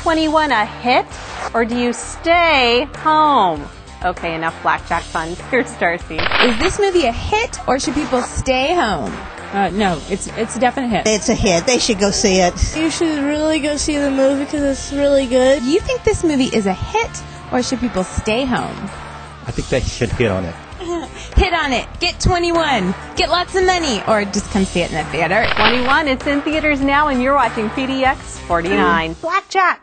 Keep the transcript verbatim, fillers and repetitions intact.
twenty-one a hit, or do you stay home? Okay, enough blackjack fun. Here's Darcy. Is this movie a hit, or should people stay home? Uh, no, it's it's a definite hit. It's a hit. They should go see it. You should really go see the movie because it's really good. Do you think this movie is a hit, or should people stay home? I think they should hit on it. Hit on it. Get twenty-one. Get lots of money, or just come see it in the theater. twenty-one, it's in theaters now, and you're watching P D X forty-nine. Blackjack.